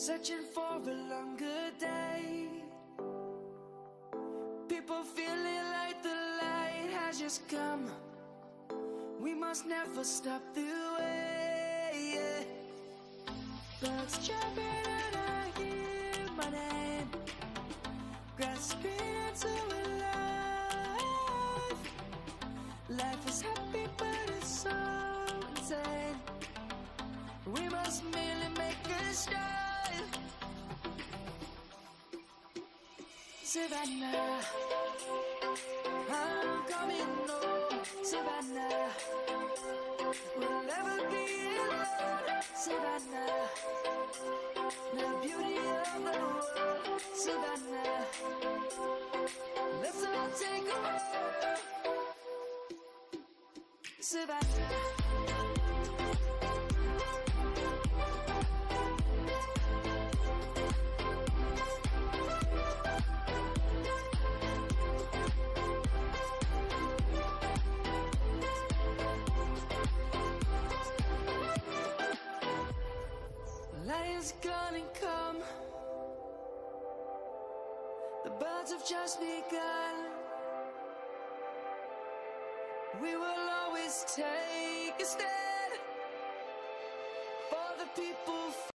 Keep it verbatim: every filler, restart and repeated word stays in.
searching for a longer day. People feeling like the light has just come. We must never stop the way, yeah. Birds chirping and I hear my name, grasping into a life. Life is happy but it's so insane. We must merely make a start. Savannah, I'm coming home. Savannah, we'll never be alone. Savannah, the beauty of the world. Savannah, let's all take a walk. Savannah. Lion's gonna come. The birds have just begun. We will always take a stand for the people.